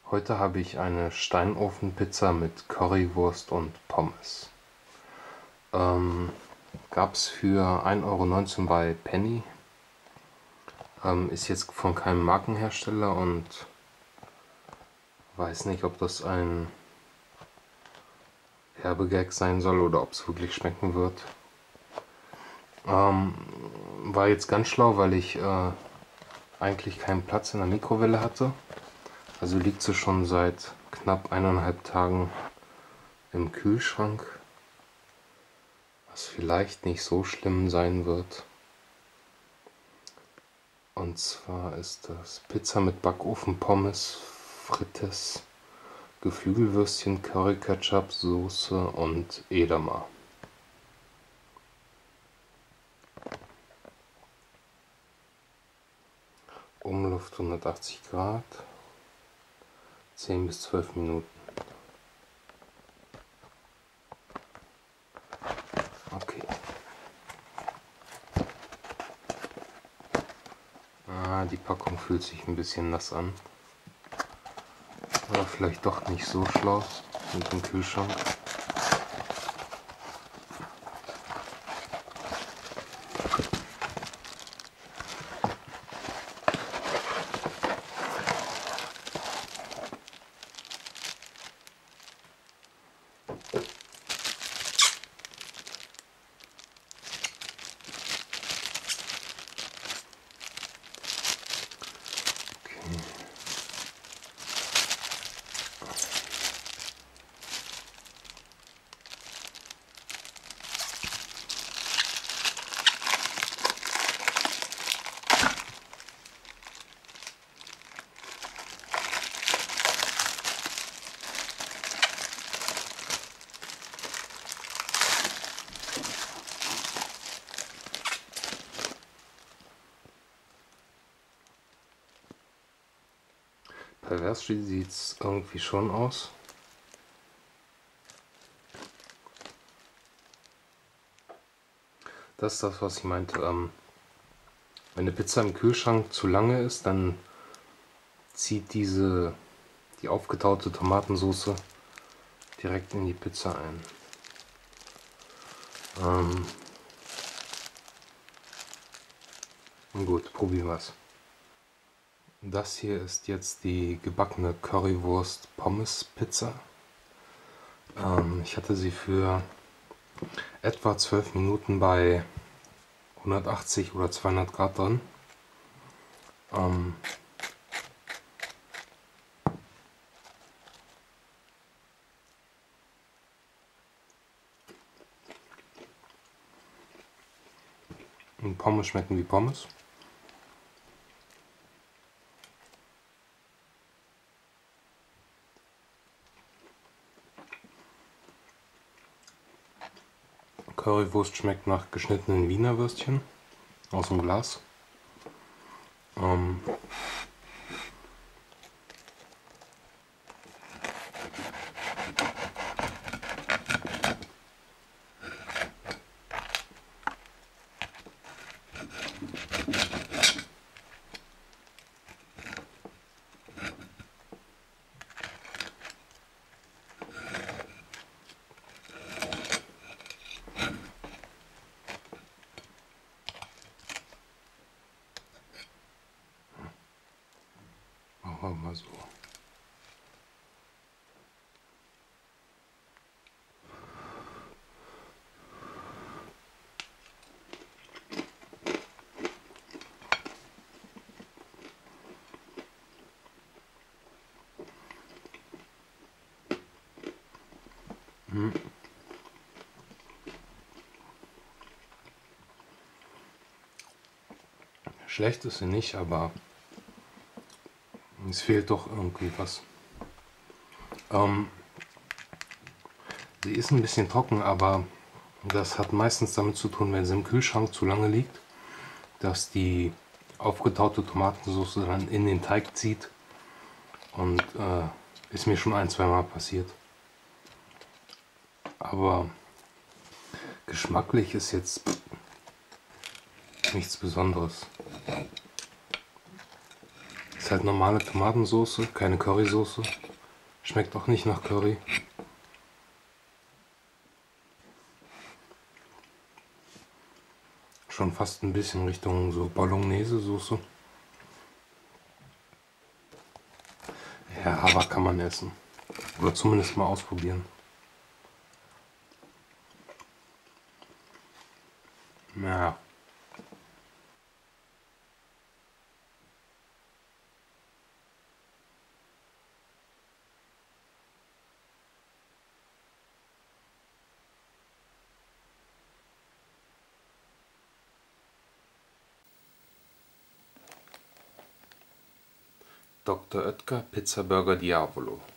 Heute habe ich eine Steinofenpizza mit Currywurst und Pommes. Gab es für 1,19 € bei Penny. Ist jetzt von keinem Markenhersteller und weiß nicht, ob das ein Werbegag sein soll oder ob es wirklich schmecken wird. War jetzt ganz schlau, weil ich eigentlich keinen Platz in der Mikrowelle hatte. Also liegt sie schon seit knapp 1,5 Tagen im Kühlschrank, was vielleicht nicht so schlimm sein wird. Und zwar ist das Pizza mit Backofen, Pommes, Frites, Geflügelwürstchen, Curry Ketchup, Soße und Edamer. Umluft 180 Grad, 10 bis 12 Minuten. Okay. Die Packung fühlt sich ein bisschen nass an. Oder vielleicht doch nicht so schlau mit dem Kühlschrank. Pervers sieht es irgendwie schon aus. Das ist das, was ich meinte. Wenn eine Pizza im Kühlschrank zu lange ist, dann zieht die aufgetaute Tomatensauce direkt in die Pizza ein. Gut, probieren wir es. Das hier ist jetzt die gebackene Currywurst-Pommes-Pizza. Ich hatte sie für etwa 12 Minuten bei 180 oder 200 Grad drin. Und Pommes schmecken wie Pommes. Currywurst schmeckt nach geschnittenen Wiener Würstchen aus dem Glas. Machen wir mal so. Schlecht ist sie nicht, aber es fehlt doch irgendwie was. Sie ist ein bisschen trocken, aber das hat meistens damit zu tun, wenn sie im Kühlschrank zu lange liegt, dass die aufgetaute Tomatensauce dann in den Teig zieht. Und ist mir schon 1-2 Mal passiert. Aber geschmacklich ist jetzt nichts Besonderes. Ist halt normale Tomatensoße, keine Currysoße. Schmeckt auch nicht nach Curry. Schon fast ein bisschen Richtung so Bolognese-Soße. Ja, aber kann man essen. Oder zumindest mal ausprobieren. Ja. Dr. Oetker Pizza Burger Diavolo.